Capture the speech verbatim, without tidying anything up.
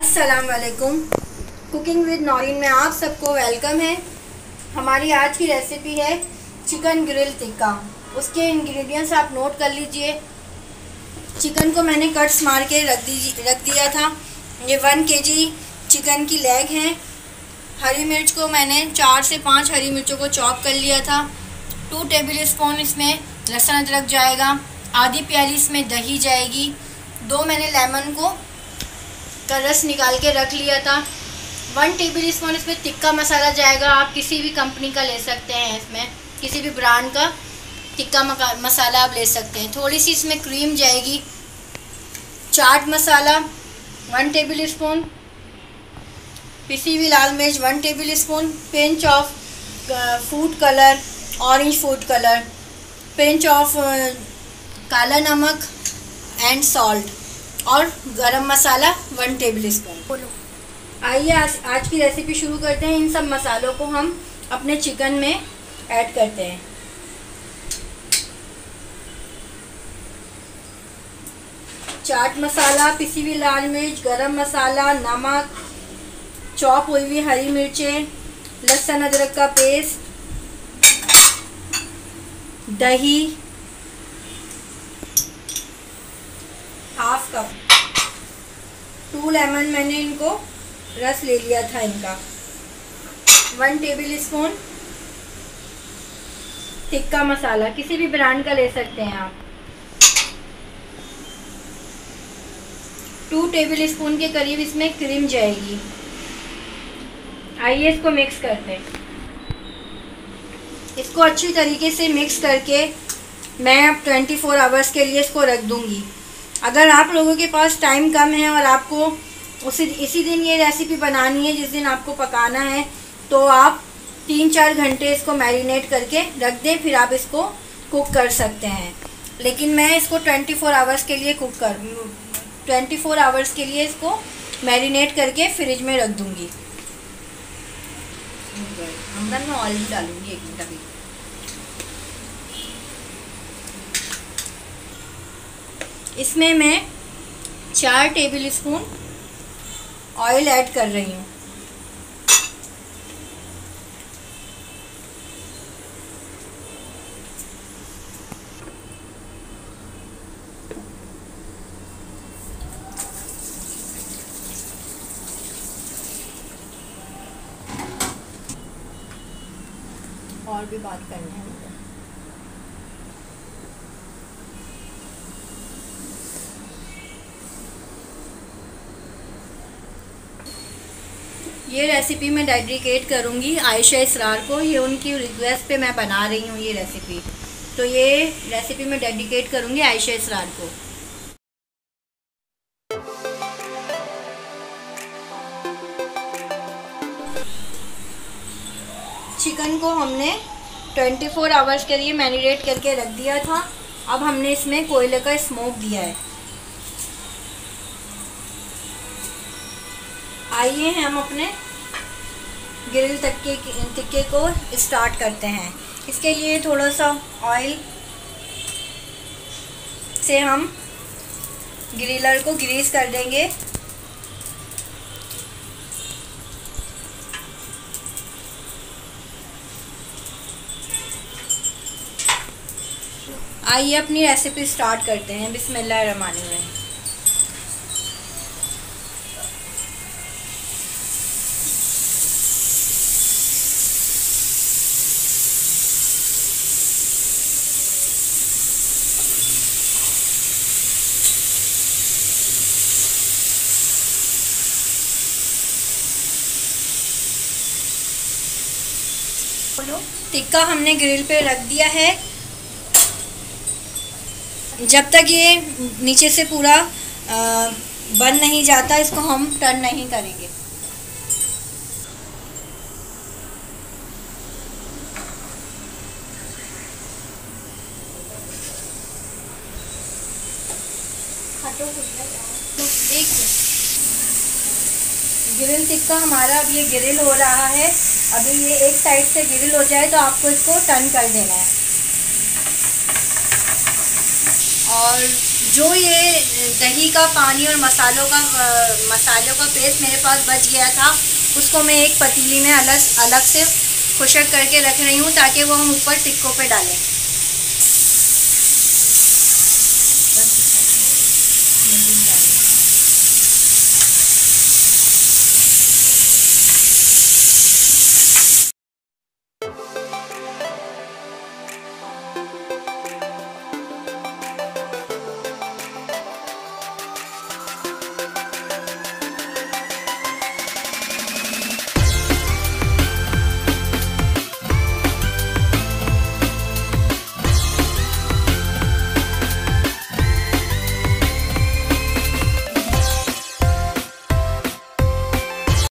अस्सलाम वालेकुम। Cooking with Naureen में आप सबको वेलकम है। हमारी आज की रेसिपी है चिकन ग्रिल टिक्का। उसके इंग्रेडिएंट्स आप नोट कर लीजिए। चिकन को मैंने कट्स मार के रख दी रख दिया था। ये वन केजी चिकन की लेग हैं। हरी मिर्च को मैंने चार से पाँच हरी मिर्चों को चॉप कर लिया था। टू टेबल स्पून इसमें लहसुन अदरक जाएगा। आधी प्याली इसमें दही जाएगी। दो मैंने लेमन को का रस निकाल के रख लिया था। वन टेबल स्पून इसमें टिक्का मसाला जाएगा। आप किसी भी कंपनी का ले सकते हैं, इसमें किसी भी ब्रांड का टिक्का मसाला आप ले सकते हैं। थोड़ी सी इसमें क्रीम जाएगी। Chaat masala one tablespoon, पिसी हुई लाल मिर्च one tablespoon, pinch of food colour orange food colour, pinch of काला नमक एंड सॉल्ट और गरम मसाला वन टेबल स्पून। बोलो, आइए आज, आज की रेसिपी शुरू करते हैं। इन सब मसालों को हम अपने चिकन में ऐड करते हैं। चाट मसाला, पिसी हुई लाल मिर्च, गरम मसाला, नमक, चॉप हुई हुई हरी मिर्चें, लहसुन अदरक का पेस्ट, दही हाफ कप, टू लेमन मैंने इनको रस ले लिया था इनका, one tablespoon tikka masala, किसी भी ब्रांड का ले सकते हैं आप, टू टेबल स्पून के करीब इसमें क्रीम जाएगी। आइए इसको मिक्स करते हैं। इसको अच्छी तरीके से मिक्स करके मैं अब ट्वेंटी फोर आवर्स के लिए इसको रख दूंगी। अगर आप लोगों के पास टाइम कम है और आपको उसी इसी दिन ये रेसिपी बनानी है जिस दिन आपको पकाना है, तो आप तीन चार घंटे इसको मैरिनेट करके रख दें, फिर आप इसको कुक कर सकते हैं। लेकिन मैं इसको ट्वेंटी फोर आवर्स के लिए कुक कर ट्वेंटी फोर आवर्स के लिए इसको मैरिनेट करके फ्रिज में रख दूंगी। अंदर मैं ऑयल डालूंगी एक मिनट अभी। इसमें मैं चार टेबल स्पून ऑयल ऐड कर रही हूँ। और भी बात करनी है मुझे। ये रेसिपी मैं डेडिकेट करूँगी आयशा इसरार को। ये उनकी रिक्वेस्ट पे मैं बना रही हूँ ये रेसिपी, तो ये रेसिपी मैं डेडिकेट करूँगी आयशा इसरार को। चिकन को हमने ट्वेंटी फोर आवर्स के लिए मैरिनेट करके रख दिया था। अब हमने इसमें कोयले का स्मोक दिया है। आइए हम अपने ग्रिल टिक्के टिक्के को स्टार्ट करते हैं। इसके लिए थोड़ा सा ऑयल से हम ग्रिलर को ग्रीस कर देंगे। आइए अपनी रेसिपी स्टार्ट करते हैं। बिस्मिल्लाहिर्रहमानिर्रहीम। टिक्का हमने ग्रिल पे रख दिया है। जब तक ये नीचे से पूरा बन नहीं जाता, इसको हम टर्न नहीं करेंगे। एक ग्रिल टिक्का हमारा अब ये ग्रिल हो रहा है। अभी ये एक साइड से ग्रिल हो जाए तो आपको इसको टर्न कर देना है। और जो ये दही का पानी और मसालों का मसालों का पेस्ट मेरे पास बच गया था, उसको मैं एक पतीली में अलग अलग से खुशक करके रख रही हूँ ताकि वो हम ऊपर टिक्कों पे डालें।